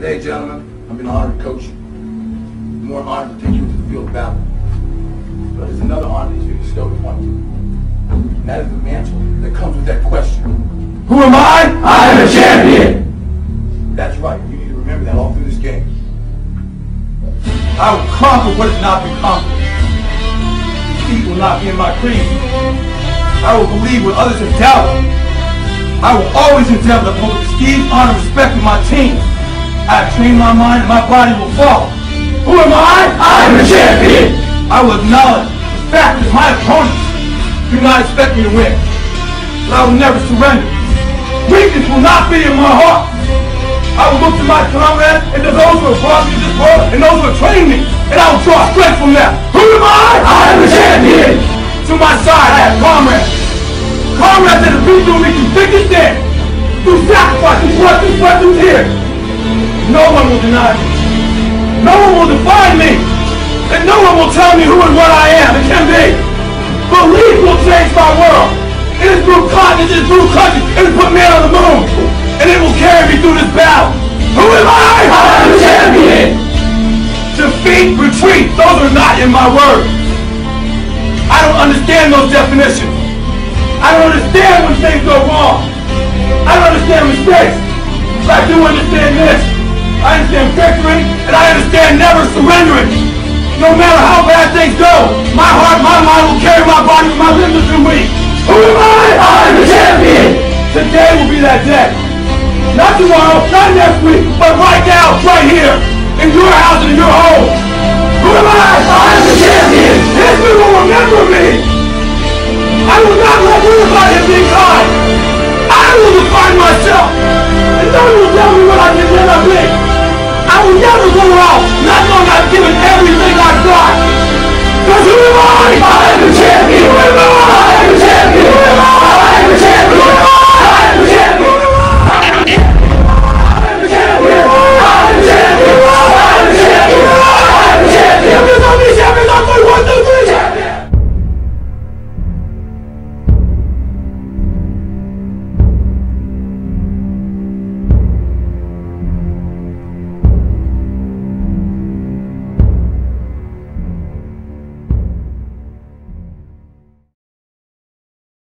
Today, gentlemen, I've been honored to coach you. More honored to take you into the field of battle. But there's another honor that you bestowed upon you. And that is the mantle that comes with that question. Who am I? I am a champion! That's right. You need to remember that all through this game. I will conquer what has not been conquered. Defeat will not be in my creed. I will believe what others have doubted. I will always endeavor to uphold the prestige, honor, and respect of my team. I have trained my mind and my body will follow. Who am I? I am a champion! I will acknowledge the fact that my opponents do not expect me to win. But I will never surrender. Weakness will not be in my heart. I will look to my comrades and to those who have brought me to this world and those who have trained me, and I will draw strength from them. Who am I? I am a champion! To my side I have comrades. Comrades that have been through me through thick and thin, through sacrifice, through blood, through sweat, through tears. No one will deny me. No one will define me. And no one will tell me who and what I am and can be. Belief will change my world. It is through continents, it is through countries, it has put man on the moon. And it will carry me through this battle. Who am I? I am a champion! Defeat, retreat, those are not in my words. I don't understand those definitions. I don't understand when things go wrong. I don't understand mistakes. But I do understand this. I understand victory, and I understand never surrendering. No matter how bad things go, my heart, my mind will carry my body with my limbs are weak. Who am I? I am a champion! Today will be that day. Not tomorrow, not next week,